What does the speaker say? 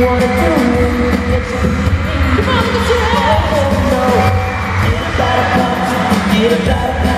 wanna do it. Come on, get your hands. Oh no, get a better punch, get a better punch.